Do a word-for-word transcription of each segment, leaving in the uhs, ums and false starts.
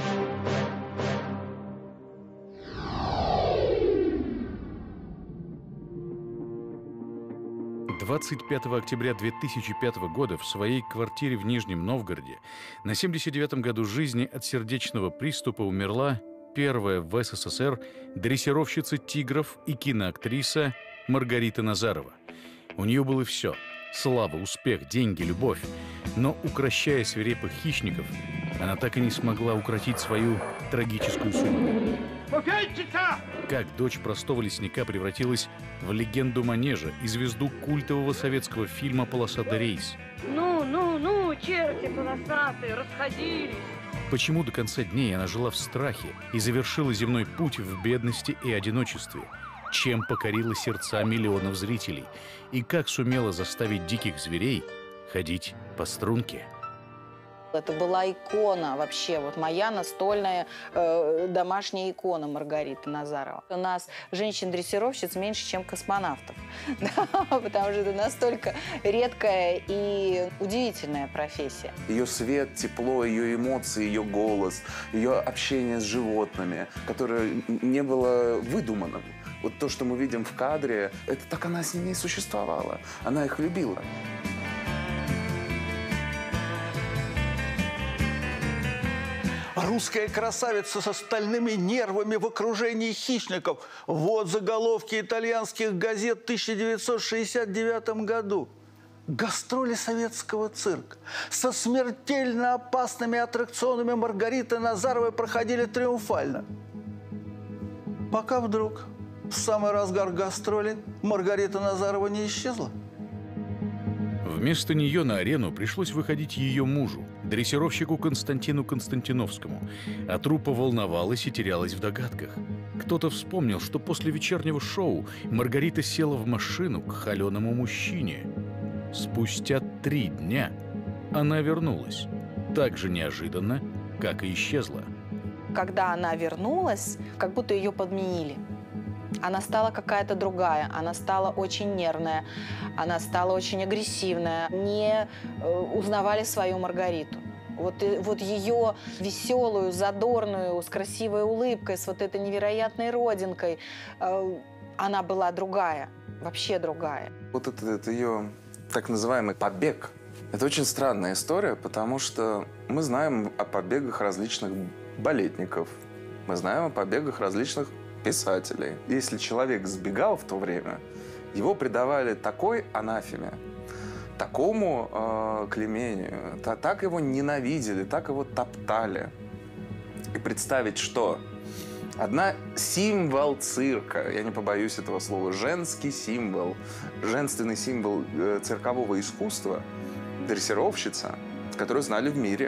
двадцать пятого октября две тысячи пятого года в своей квартире в Нижнем Новгороде на семьдесят девятом году жизни от сердечного приступа умерла первая в СССР дрессировщица тигров и киноактриса Маргарита Назарова. У нее было все – слава, успех, деньги, любовь. Но, укрощая свирепых хищников, она так и не смогла укротить свою трагическую судьбу. Как дочь простого лесника превратилась в легенду манежа и звезду культового советского фильма «Полосатый рейс». Ну, ну, ну, черти полосатые, расходились. Почему до конца дней она жила в страхе и завершила земной путь в бедности и одиночестве? Чем покорила сердца миллионов зрителей? И как сумела заставить диких зверей ходить по струнке? Это была икона вообще, вот моя настольная э, домашняя икона Маргариты Назарова. У нас женщин-дрессировщиц меньше, чем космонавтов, потому что это настолько редкая и удивительная профессия. Ее свет, тепло, ее эмоции, ее голос, ее общение с животными, которое не было выдуманным. Вот то, что мы видим в кадре, это так она с ними и существовала. Она их любила. Русская красавица со стальными нервами в окружении хищников. Вот заголовки итальянских газет в тысяча девятьсот шестьдесят девятом году. Гастроли советского цирка со смертельно опасными аттракционами Маргариты Назаровой проходили триумфально. Пока вдруг, в самый разгар гастролей, Маргарита Назарова не исчезла. Вместо нее на арену пришлось выходить ее мужу, дрессировщику Константину Константиновскому. А труппа волновалась и терялась в догадках. Кто-то вспомнил, что после вечернего шоу Маргарита села в машину к холеному мужчине. Спустя три дня она вернулась. Так же неожиданно, как и исчезла. Когда она вернулась, как будто ее подменили. Она стала какая-то другая, она стала очень нервная, она стала очень агрессивная. Не э, узнавали свою Маргариту. Вот, и, вот ее веселую, задорную, с красивой улыбкой, с вот этой невероятной родинкой, э, она была другая, вообще другая. Вот это, это ее так называемый побег. Это очень странная история, потому что мы знаем о побегах различных балетников, мы знаем о побегах различных писателей. Если человек сбегал в то время, его предавали такой анафеме, такому э, клеймению, та, так его ненавидели, так его топтали. И представить, что одна символ цирка, я не побоюсь этого слова, женский символ, женственный символ э, циркового искусства, дрессировщица, которую знали в мире,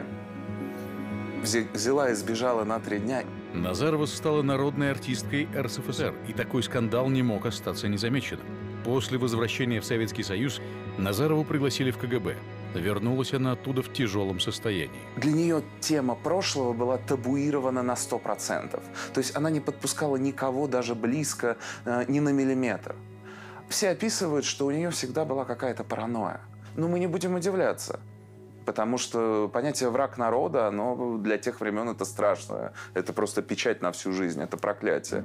взяла и сбежала на три дня. Назарова стала народной артисткой эр эс эф эс эр, и такой скандал не мог остаться незамеченным. После возвращения в Советский Союз Назарову пригласили в ка гэ бэ. Вернулась она оттуда в тяжелом состоянии. Для нее тема прошлого была табуирована на сто процентов. То есть она не подпускала никого даже близко, э, ни на миллиметр. Все описывают, что у нее всегда была какая-то паранойя. Но мы не будем удивляться. Потому что понятие «враг народа», оно для тех времен это страшно. Это просто печать на всю жизнь, это проклятие.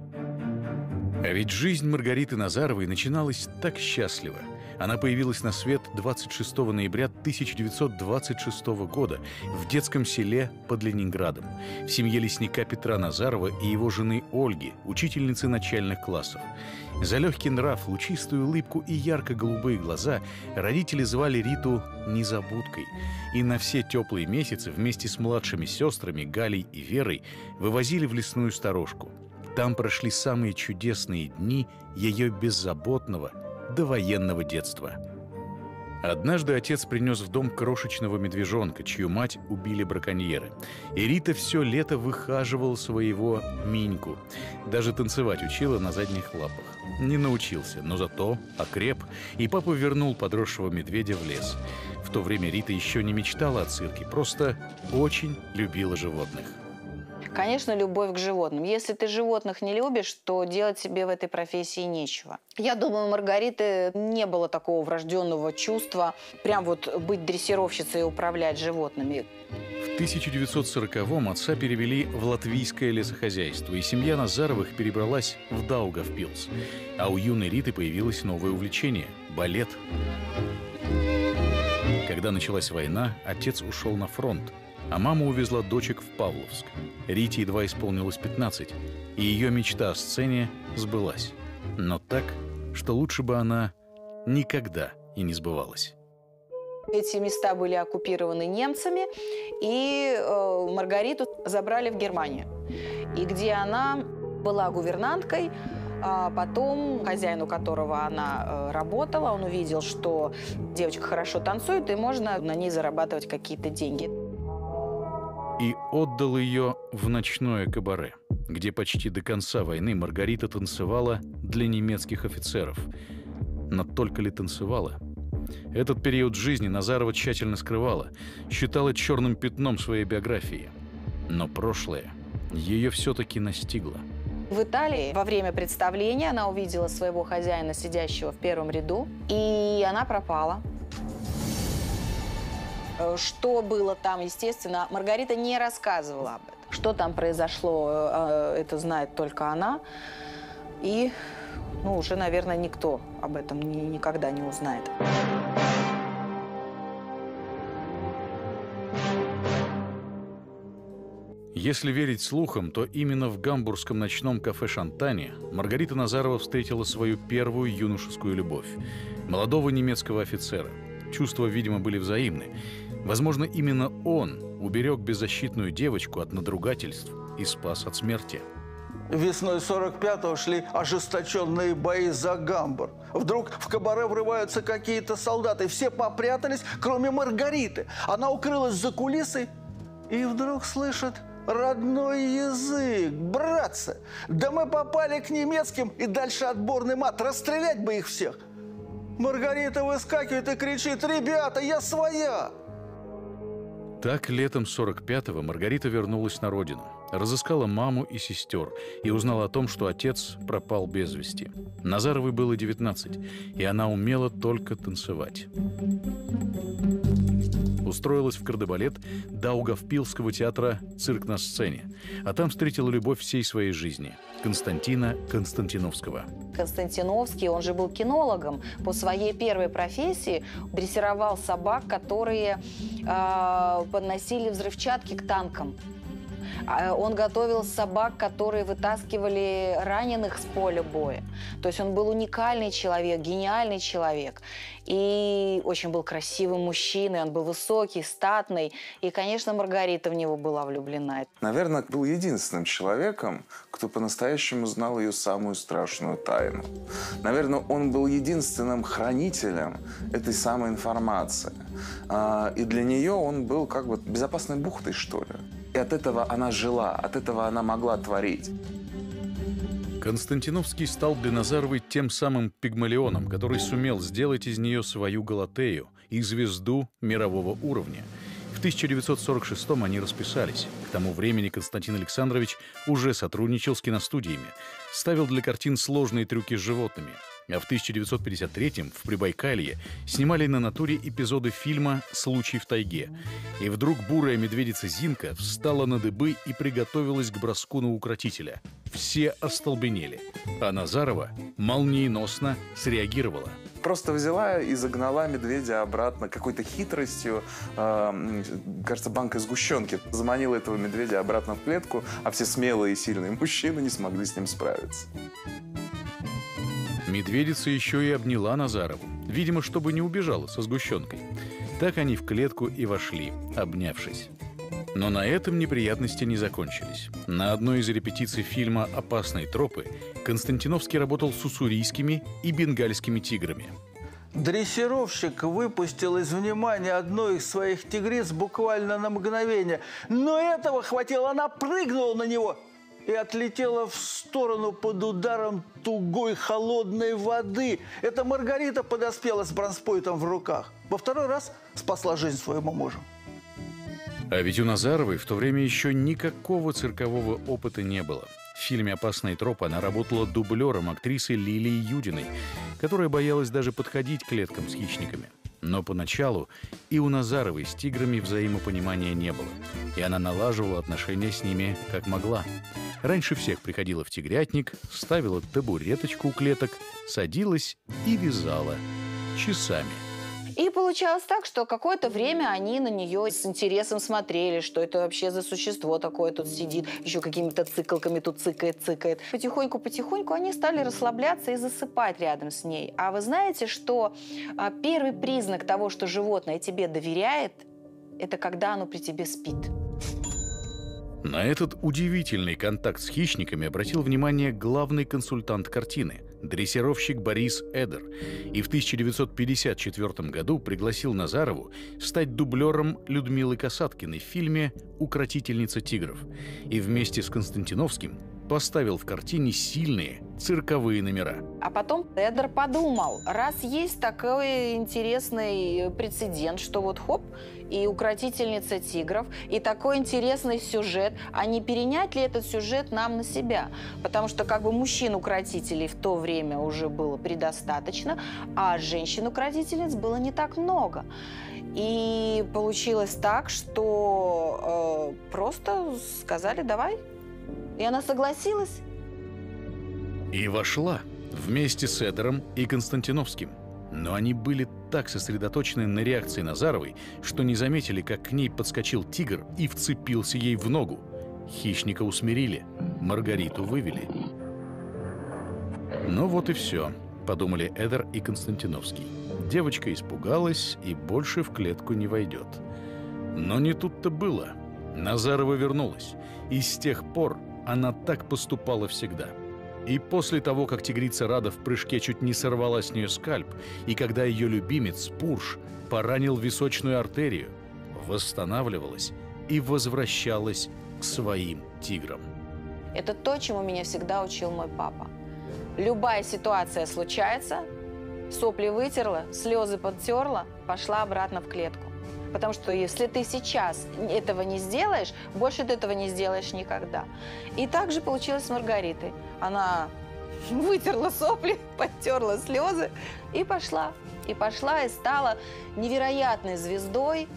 А ведь жизнь Маргариты Назаровой начиналась так счастливо. Она появилась на свет двадцать шестого ноября тысяча девятьсот двадцать шестого года в детском селе под Ленинградом, в семье лесника Петра Назарова и его жены Ольги, учительницы начальных классов. За легкий нрав, лучистую улыбку и ярко-голубые глаза родители звали Риту «незабудкой». И на все теплые месяцы вместе с младшими сестрами Галей и Верой вывозили в лесную сторожку. Там прошли самые чудесные дни ее беззаботного довоенного детства. Однажды отец принес в дом крошечного медвежонка, чью мать убили браконьеры. И Рита все лето выхаживала своего Миньку. Даже танцевать учила на задних лапах. Не научился, но зато окреп, и папа вернул подросшего медведя в лес. В то время Рита еще не мечтала о цирке, просто очень любила животных. Конечно, любовь к животным. Если ты животных не любишь, то делать себе в этой профессии нечего. Я думаю, у Маргариты не было такого врожденного чувства прям вот быть дрессировщицей и управлять животными. В тысяча девятьсот сороковом отца перевели в латвийское лесохозяйство, и семья Назаровых перебралась в Даугавпилс. А у юной Риты появилось новое увлечение – балет. Когда началась война, отец ушел на фронт, а мама увезла дочек в Павловск. Рите едва исполнилось пятнадцать, и ее мечта о сцене сбылась. Но так, что лучше бы она никогда и не сбывалась. Эти места были оккупированы немцами, и э, Маргариту забрали в Германию. И где она была гувернанткой, а потом хозяин, у которого она э, работала, он увидел, что девочка хорошо танцует, и можно на ней зарабатывать какие-то деньги. И отдал ее в ночное кабаре, где почти до конца войны Маргарита танцевала для немецких офицеров. Но только ли танцевала? Этот период жизни Назарова тщательно скрывала, считала черным пятном своей биографии. Но прошлое ее все-таки настигло. В Италии во время представления она увидела своего хозяина, сидящего в первом ряду, и она пропала. Что было там, естественно, Маргарита не рассказывала об этом. Что там произошло, это знает только она. И ну, уже, наверное, никто об этом ни, никогда не узнает. Если верить слухам, то именно в гамбургском ночном кафе «Шантане» Маргарита Назарова встретила свою первую юношескую любовь – молодого немецкого офицера. Чувства, видимо, были взаимны. Возможно, именно он уберег беззащитную девочку от надругательств и спас от смерти. Весной сорок пятого шли ожесточенные бои за Гамбург. Вдруг в кабаре врываются какие-то солдаты. Все попрятались, кроме Маргариты. Она укрылась за кулисой и вдруг слышит родной язык. Братцы, да мы попали к немецким, и дальше отборный мат. Расстрелять бы их всех. Маргарита выскакивает и кричит: «Ребята, я своя!» Так, летом сорок пятого Маргарита вернулась на родину, разыскала маму и сестер и узнала о том, что отец пропал без вести. Назаровой было девятнадцать, и она умела только танцевать. Устроилась в кардебалет Даугавпилского театра «Цирк на сцене», а там встретила любовь всей своей жизни – Константина Константиновского. Константиновский, он же был кинологом. По своей первой профессии дрессировал собак, которые э, подносили взрывчатки к танкам. Он готовил собак, которые вытаскивали раненых с поля боя. То есть он был уникальный человек, гениальный человек. И очень был красивым мужчиной, он был высокий, статный. И, конечно, Маргарита в него была влюблена. Наверное, был единственным человеком, кто по-настоящему знал ее самую страшную тайну. Наверное, он был единственным хранителем этой самой информации. И для нее он был как бы безопасной бухтой, что ли. И от этого она жила, от этого она могла творить. Константиновский стал для Назаровой тем самым пигмалионом, который сумел сделать из нее свою Галатею и звезду мирового уровня. В тысяча девятьсот сорок шестом они расписались. К тому времени Константин Александрович уже сотрудничал с киностудиями, ставил для картин сложные трюки с животными. А в тысяча девятьсот пятьдесят третьем в Прибайкалье снимали на натуре эпизоды фильма «Случай в тайге». И вдруг бурая медведица Зинка встала на дыбы и приготовилась к броску на укротителя. Все остолбенели, а Назарова молниеносно среагировала. Просто взяла и загнала медведя обратно какой-то хитростью, э, кажется, банкой сгущенки. Заманила этого медведя обратно в клетку, а все смелые и сильные мужчины не смогли с ним справиться. Медведица еще и обняла Назарову, видимо, чтобы не убежала со сгущенкой. Так они в клетку и вошли, обнявшись. Но на этом неприятности не закончились. На одной из репетиций фильма «Опасные тропы» Константиновский работал с уссурийскими и бенгальскими тиграми. Дрессировщик выпустил из внимания одной из своих тигриц буквально на мгновение. Но этого хватило, она прыгнула на него и отлетела в сторону под ударом тугой холодной воды. Эта Маргарита подоспела с бронспойтом в руках. Во второй раз спасла жизнь своему мужу. А ведь у Назаровой в то время еще никакого циркового опыта не было. В фильме «Опасные тропы» она работала дублером актрисы Лилии Юдиной, которая боялась даже подходить к клеткам с хищниками. Но поначалу и у Назаровой с тиграми взаимопонимания не было, и она налаживала отношения с ними как могла. Раньше всех приходила в тигрятник, ставила табуреточку у клеток, садилась и вязала часами. И получалось так, что какое-то время они на нее с интересом смотрели, что это вообще за существо такое тут сидит, еще какими-то цикалками тут цыкает, цыкает. Потихоньку-потихоньку они стали расслабляться и засыпать рядом с ней. А вы знаете, что а, первый признак того, что животное тебе доверяет, это когда оно при тебе спит. На этот удивительный контакт с хищниками обратил внимание главный консультант картины, дрессировщик Борис Эдер, и в тысяча девятьсот пятьдесят четвёртом году пригласил Назарову стать дублером Людмилы Касаткиной в фильме «Укротительница тигров» и вместе с Константиновским поставил в картине сильные цирковые номера. А потом Эдер подумал, раз есть такой интересный прецедент, что вот хоп, и укротительница тигров, и такой интересный сюжет, а не перенять ли этот сюжет нам на себя? Потому что как бы мужчин-укротителей в то время уже было предостаточно, а женщин-укротительниц было не так много. И получилось так, что э, просто сказали «давай». И она согласилась. И вошла вместе с Эдером и Константиновским. Но они были так сосредоточены на реакции Назаровой, что не заметили, как к ней подскочил тигр и вцепился ей в ногу. Хищника усмирили, Маргариту вывели. «Ну вот и все», — подумали Эдер и Константиновский. Девочка испугалась и больше в клетку не войдет. Но не тут-то было. Назарова вернулась, и с тех пор она так поступала всегда. И после того, как тигрица Рада в прыжке чуть не сорвала с нее скальп, и когда ее любимец Пурш поранил височную артерию, восстанавливалась и возвращалась к своим тиграм. Это то, чему меня всегда учил мой папа. Любая ситуация случается, сопли вытерла, слезы подтерла, пошла обратно в клетку. Потому что если ты сейчас этого не сделаешь, больше ты этого не сделаешь никогда. И так же получилось с Маргаритой. Она вытерла сопли, подтерла слезы и пошла. И пошла, и стала невероятной звездой.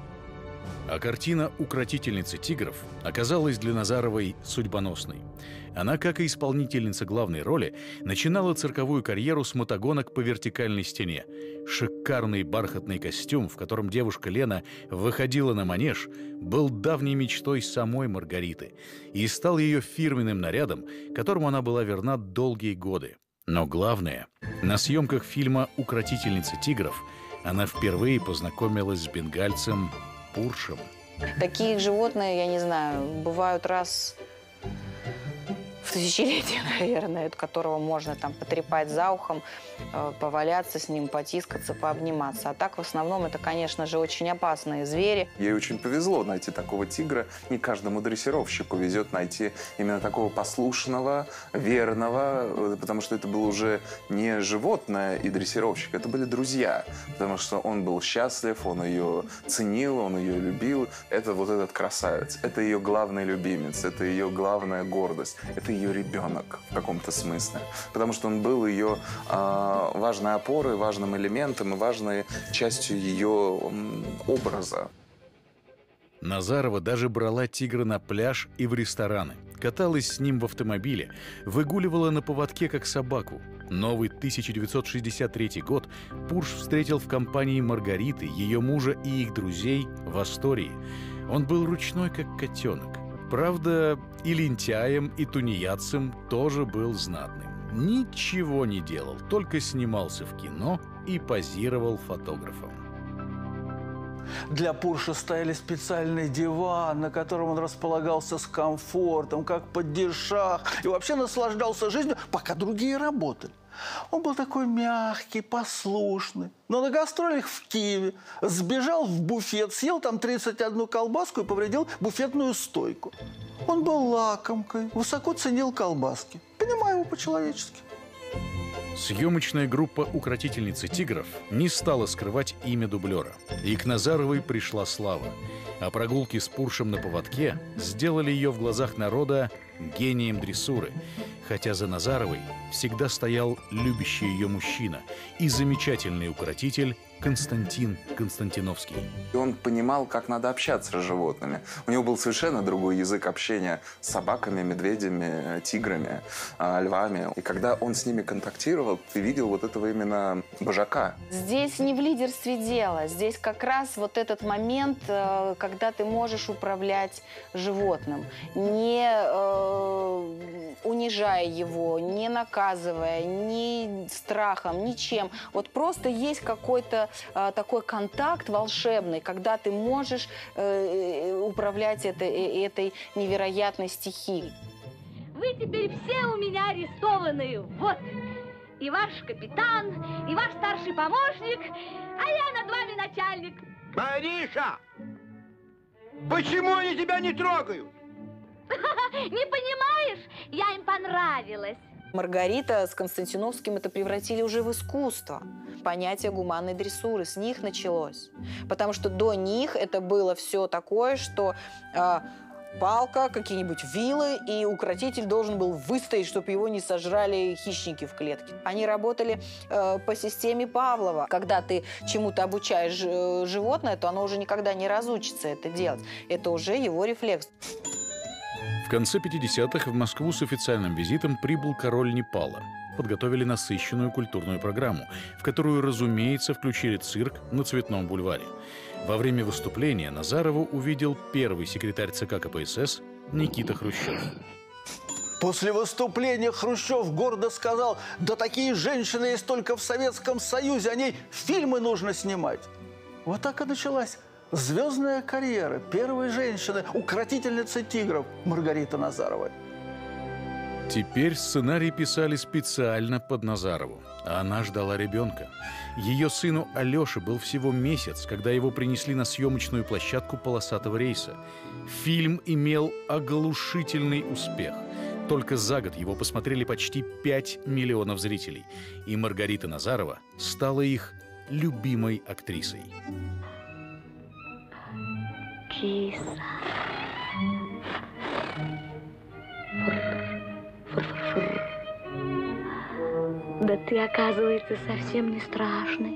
А картина «Укротительницы тигров» оказалась для Назаровой судьбоносной. Она, как и исполнительница главной роли, начинала цирковую карьеру с мотогонок по вертикальной стене. Шикарный бархатный костюм, в котором девушка Лена выходила на манеж, был давней мечтой самой Маргариты и стал ее фирменным нарядом, которому она была верна долгие годы. Но главное, на съемках фильма «Укротительница тигров» она впервые познакомилась с бенгальцем Пуршем. Такие животные, я не знаю, бывают раз в тысячелетие, наверное, которого можно там потрепать за ухом, поваляться с ним, потискаться, пообниматься. А так, в основном, это, конечно же, очень опасные звери. Ей очень повезло найти такого тигра. Не каждому дрессировщику везет найти именно такого послушного, верного, потому что это было уже не животное и дрессировщик, это были друзья. Потому что он был счастлив, он ее ценил, он ее любил. Это вот этот красавец, это ее главный любимец, это ее главная гордость, это ее ребенок в каком-то смысле. Потому что он был ее э, важной опорой, важным элементом и важной частью ее э, образа. Назарова даже брала тигра на пляж и в рестораны, каталась с ним в автомобиле, выгуливала на поводке как собаку. Новый тысяча девятьсот шестьдесят третий год Пурш встретил в компании Маргариты, ее мужа и их друзей в Астории. Он был ручной, как котенок. Правда, и лентяем, и тунеядцем тоже был знатным. Ничего не делал, только снимался в кино и позировал фотографом. Для Пурша стояли специальный диван, на котором он располагался с комфортом, как падишах, и вообще наслаждался жизнью, пока другие работали. Он был такой мягкий, послушный. Но на гастролях в Киеве сбежал в буфет, съел там тридцать одну колбаску и повредил буфетную стойку. Он был лакомкой, высоко ценил колбаски. Понимаю его по-человечески. Съемочная группа «Укротительницы тигров» не стала скрывать имя дублера. И к Назаровой пришла слава. А прогулки с Пуршем на поводке сделали ее в глазах народа гением дрессуры. хотя за Назаровой всегда стоял любящий ее мужчина и замечательный укротитель Константин Константиновский. И он понимал, как надо общаться с животными. У него был совершенно другой язык общения с собаками, медведями, тиграми, львами. И когда он с ними контактировал, ты видел вот этого именно вожака. Здесь не в лидерстве дело. Здесь как раз вот этот момент, когда ты можешь управлять животным, не э, унижая его, не наказывая, ни страхом, ничем. Вот просто есть какой-то э, такой контакт волшебный, когда ты можешь э, управлять это, э, этой невероятной стихией. Вы теперь все у меня арестованные. Вот. И ваш капитан, и ваш старший помощник, а я над вами начальник. Мариша! Почему они тебя не трогают? Не понимаешь? Я им понравилась. Маргарита с Константиновским это превратили уже в искусство. Понятие гуманной дрессуры с них началось. Потому что до них это было все такое, что э, палка, какие-нибудь вилы, и укротитель должен был выстоять, чтобы его не сожрали хищники в клетке. Они работали э, по системе Павлова. Когда ты чему-то обучаешь э, животное, то оно уже никогда не разучится это делать. Это уже его рефлекс. В конце пятидесятых в Москву с официальным визитом прибыл король Непала. Подготовили насыщенную культурную программу, в которую, разумеется, включили цирк на Цветном бульваре. Во время выступления Назарову увидел первый секретарь ЦК КПСС Никита Хрущев. После выступления Хрущев гордо сказал: да такие женщины есть только в Советском Союзе, о ней фильмы нужно снимать. Вот так и началась звездная карьера первой женщины, укротительницы тигров Маргариты Назаровой. Теперь сценарий писали специально под Назарову, а она ждала ребенка. Ее сыну Алёше был всего месяц, когда его принесли на съемочную площадку полосатого рейса. Фильм имел оглушительный успех. Только за год его посмотрели почти пять миллионов зрителей. И Маргарита Назарова стала их любимой актрисой. Киса. Фур-фур-фур. Да ты, оказывается, совсем не страшный.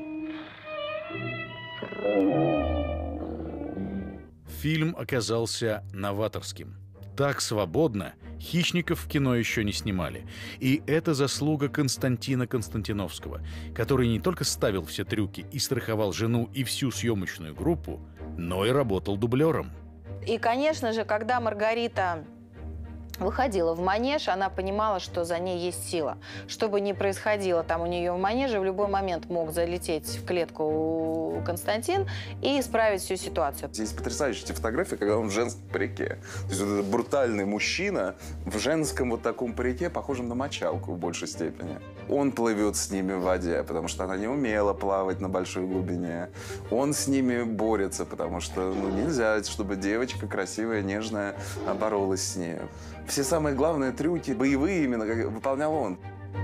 Фильм оказался новаторским. Так свободно хищников в кино еще не снимали. И это заслуга Константина Константиновского, который не только ставил все трюки и страховал жену и всю съемочную группу, но и работал дублером. И, конечно же, когда Маргарита выходила в манеж, она понимала, что за ней есть сила. Что бы ни происходило там у нее в манеже, в любой момент мог залететь в клетку Константин и исправить всю ситуацию. Здесь потрясающие фотографии, когда он в женском парике. То есть вот этот брутальный мужчина в женском вот таком парике, похожем на мочалку в большей степени. Он плывет с ними в воде, потому что она не умела плавать на большой глубине. Он с ними борется, потому что ну, нельзя, чтобы девочка красивая, нежная боролась с ней. Все самые главные трюки, боевые именно, выполнял он.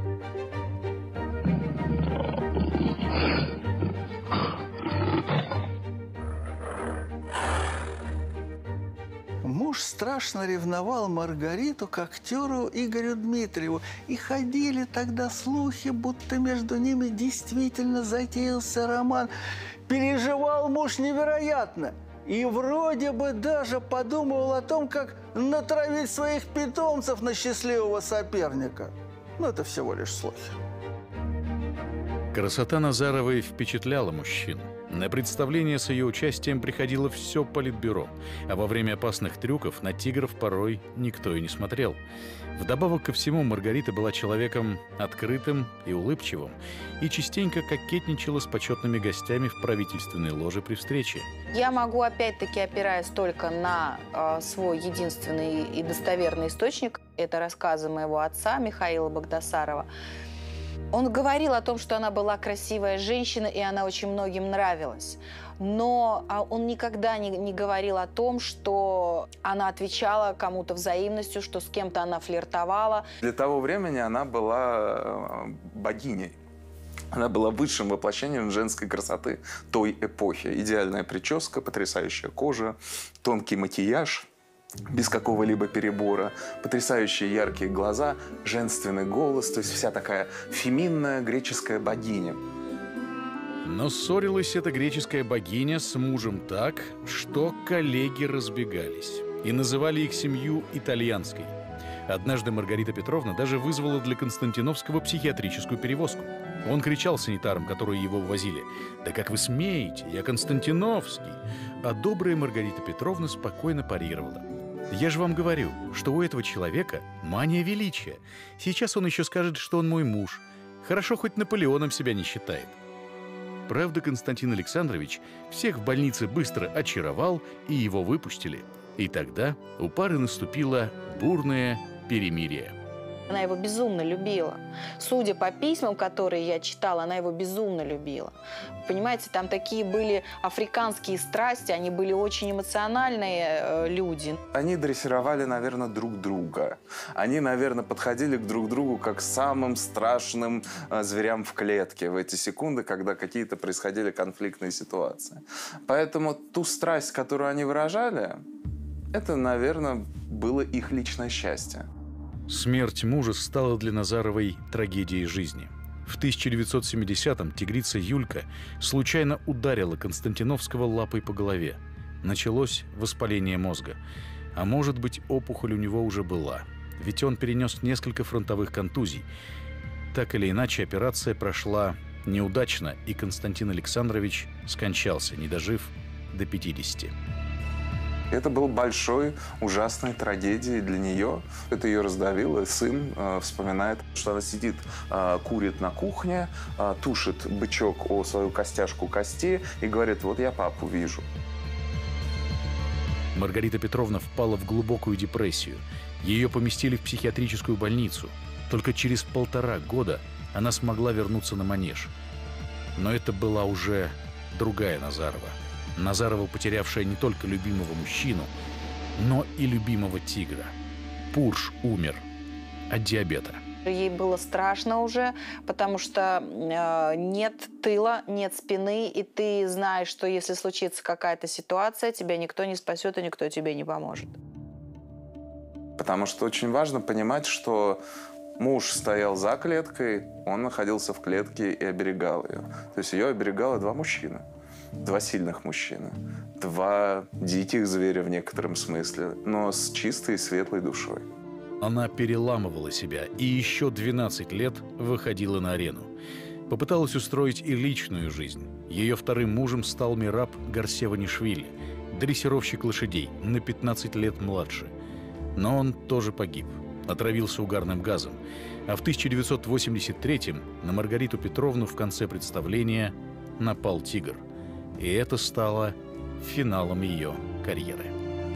Муж страшно ревновал Маргариту к актеру Игорю Дмитриеву. И ходили тогда слухи, будто между ними действительно затеялся роман. Переживал муж невероятно. И вроде бы даже подумывал о том, как натравить своих питомцев на счастливого соперника. Но это всего лишь слухи. Красота Назаровой впечатляла мужчин. На представление с ее участием приходило все политбюро, а во время опасных трюков на тигров порой никто и не смотрел. Вдобавок ко всему, Маргарита была человеком открытым и улыбчивым и частенько кокетничала с почетными гостями в правительственной ложе при встрече. Я могу, опять-таки, опираясь только на э, свой единственный и достоверный источник, это рассказы моего отца Михаила Багдасарова. Он говорил о том, что она была красивая женщина, и она очень многим нравилась. Но он никогда не, не говорил о том, что она отвечала кому-то взаимностью, что с кем-то она флиртовала. Для того времени она была богиней. Она была высшим воплощением женской красоты той эпохи. Идеальная прическа, потрясающая кожа, тонкий макияж. без какого-либо перебора, потрясающие яркие глаза, женственный голос, то есть вся такая феминная греческая богиня. Но ссорилась эта греческая богиня с мужем так, что коллеги разбегались и называли их семью итальянской. Однажды Маргарита Петровна даже вызвала для Константиновского психиатрическую перевозку. Он кричал санитарам, которые его ввозили: «Да как вы смеете? Я Константиновский!» А добрая Маргарита Петровна спокойно парировала: «Я же вам говорю, что у этого человека мания величия. Сейчас он еще скажет, что он мой муж. Хорошо, хоть Наполеоном себя не считает». Правда, Константин Александрович всех в больнице быстро очаровал, и его выпустили. И тогда у пары наступило бурное перемирие. Она его безумно любила. Судя по письмам, которые я читала, она его безумно любила. Понимаете, там такие были африканские страсти, они были очень эмоциональные э, люди. Они дрессировали, наверное, друг друга. Они, наверное, подходили к друг другу как к самым страшным э, зверям в клетке в эти секунды, когда какие-то происходили конфликтные ситуации. Поэтому ту страсть, которую они выражали, это, наверное, было их личное счастье. Смерть мужа стала для Назаровой трагедией жизни. В тысяча девятьсот семидесятом тигрица Юлька случайно ударила Константиновского лапой по голове. Началось воспаление мозга. А может быть, опухоль у него уже была. Ведь он перенес несколько фронтовых контузий. Так или иначе, операция прошла неудачно, и Константин Александрович скончался, не дожив до пятидесяти. Это был большой, ужасной трагедией для нее. Это ее раздавило. Сын э, вспоминает, что она сидит, э, курит на кухне, э, тушит бычок о свою костяшку кости и говорит: вот я папу вижу. Маргарита Петровна впала в глубокую депрессию. Ее поместили в психиатрическую больницу. Только через полтора года она смогла вернуться на манеж. Но это была уже другая Назарова. Назарова, потерявшая не только любимого мужчину, но и любимого тигра. Пурж умер от диабета. Ей было страшно уже, потому что э, нет тыла, нет спины, и ты знаешь, что если случится какая-то ситуация, тебя никто не спасет и никто тебе не поможет. Потому что очень важно понимать, что муж стоял за клеткой, он находился в клетке и оберегал ее. То есть ее оберегало два мужчины. Два сильных мужчины, два диких зверя в некотором смысле, но с чистой и светлой душой. Она переламывала себя и еще двенадцать лет выходила на арену. Попыталась устроить и личную жизнь. Ее вторым мужем стал Мераб Гарсеванишвили, дрессировщик лошадей, на пятнадцать лет младше. Но он тоже погиб, отравился угарным газом. А в тысяча девятьсот восемьдесят третьем на Маргариту Петровну в конце представления напал тигр. И это стало финалом ее карьеры.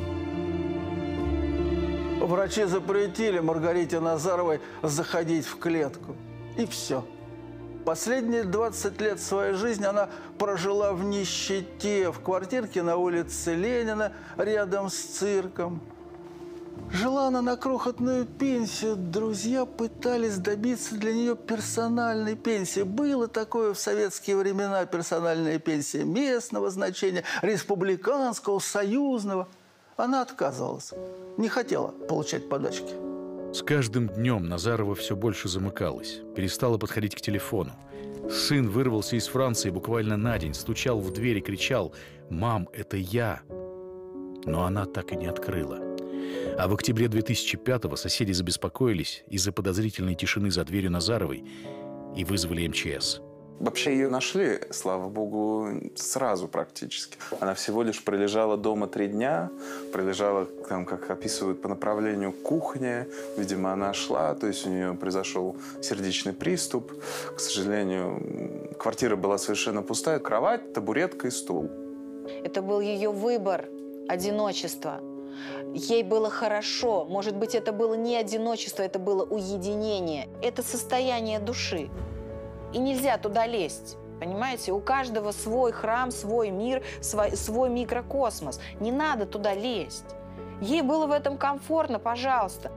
Врачи запретили Маргарите Назаровой заходить в клетку. И все. Последние двадцать лет своей жизни она прожила в нищете, в квартирке на улице Ленина, рядом с цирком. Жила она на крохотную пенсию. Друзья пытались добиться для нее персональной пенсии. Было такое в советские времена: персональная пенсия местного значения, республиканского, союзного. Она отказывалась. Не хотела получать подачки. С каждым днем Назарова все больше замыкалась, перестала подходить к телефону. Сын вырвался из Франции буквально на день, стучал в дверь и кричал: «Мам, это я!» Но она так и не открыла. А в октябре две тысячи пятого соседи забеспокоились из-за подозрительной тишины за дверью Назаровой и вызвали эм че эс. Вообще ее нашли, слава богу, сразу практически. Она всего лишь пролежала дома три дня, пролежала, там, как описывают, по направлению к кухне. Видимо, она шла, то есть у нее произошел сердечный приступ. К сожалению, квартира была совершенно пустая. Кровать, табуретка и стул. Это был ее выбор, одиночество. Ей было хорошо. Может быть, это было не одиночество, это было уединение. Это состояние души. И нельзя туда лезть. Понимаете? У каждого свой храм, свой мир, свой, свой микрокосмос. Не надо туда лезть. Ей было в этом комфортно, пожалуйста.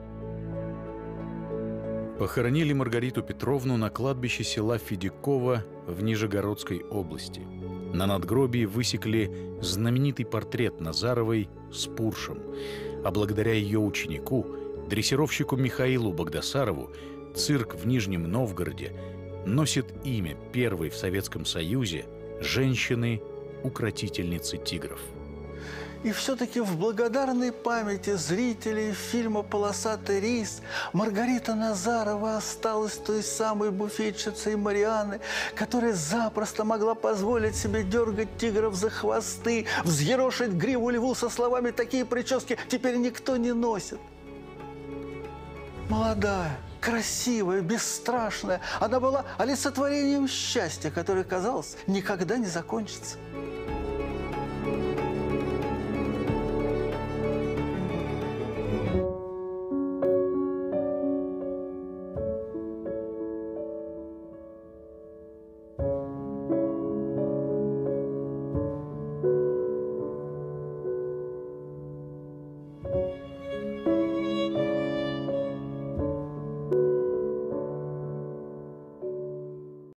Похоронили Маргариту Петровну на кладбище села Федяково в Нижегородской области. На надгробии высекли знаменитый портрет Назаровой с Пуршем. а благодаря ее ученику, дрессировщику Михаилу Багдасарову, цирк в Нижнем Новгороде носит имя первой в Советском Союзе женщины-укротительницы тигров. И все-таки в благодарной памяти зрителей фильма «Полосатый рейс» Маргарита Назарова осталась той самой буфетчицей Марианны, которая запросто могла позволить себе дергать тигров за хвосты, взъерошить гриву льву со словами «такие прически теперь никто не носит». Молодая, красивая, бесстрашная, она была олицетворением счастья, которое, казалось, никогда не закончится.